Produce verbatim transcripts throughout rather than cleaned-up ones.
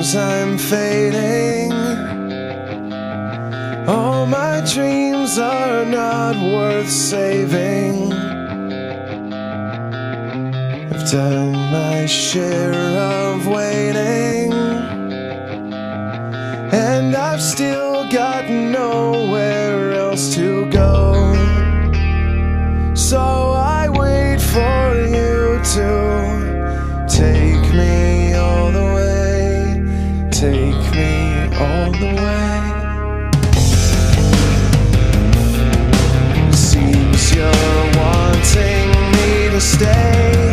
seems I'm fading. All my dreams are not worth saving. I've done my share of waiting, and I've still got nowhere else to go. So I wait for you to take me all the way, take me all the way. Seems you're wanting me to stay,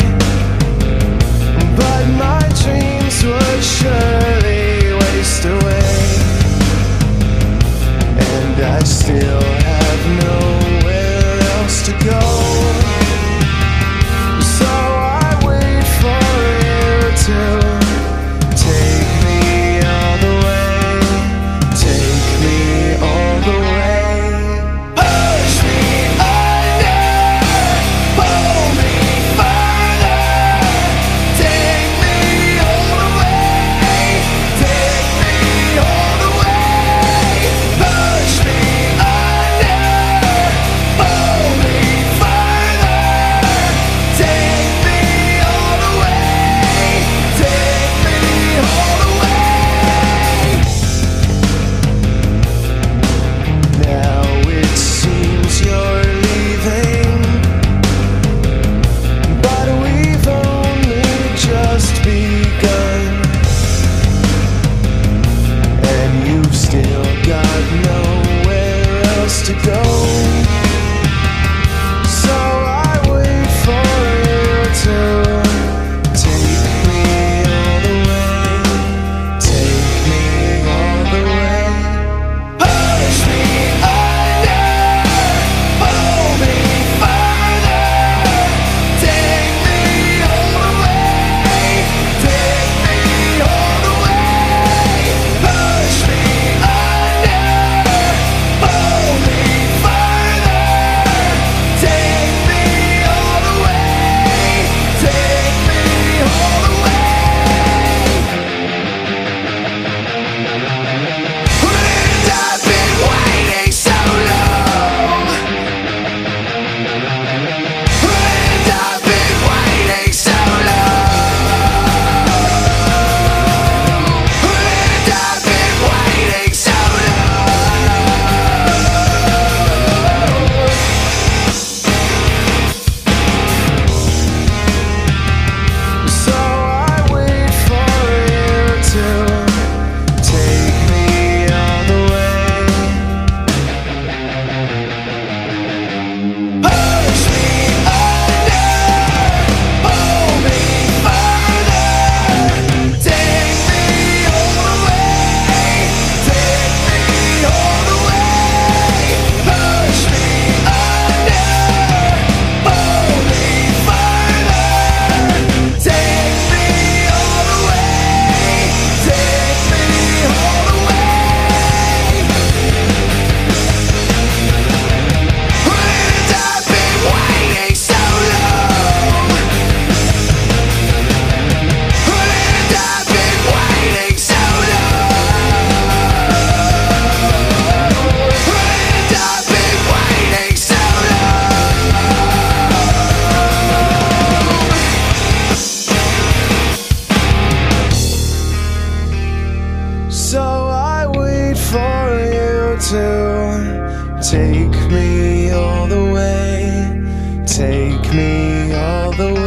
but my dreams would surely waste away, and I still have nowhere else to go. So I wait for you to take me all the way, take me all the way. Push me under, pull me further, take me all the way, take me all the way. Push me under, pull me further, take me all the way, take me all the way. Now it seems you're leaving, but we've only just begun, and you've still got nowhere else to go. So I wait for you to take me all the way, take me all the way. Push me under, pull me further, take me all the way, take me all the way. Push me under, pull me further, take me all the way, take me all the way. And I've been waiting so long, and I've been waiting so long, and I've been waiting so long. So I wait for you to take me all the way. Push me under, pull me further, take me all the way, take me all the way. Push me under, pull me further, take me all the way, take me all the way. And I've been waiting so long, and I've been waiting so long, and I've been waiting so long. So I wait for you to take me all the way, take me all the way.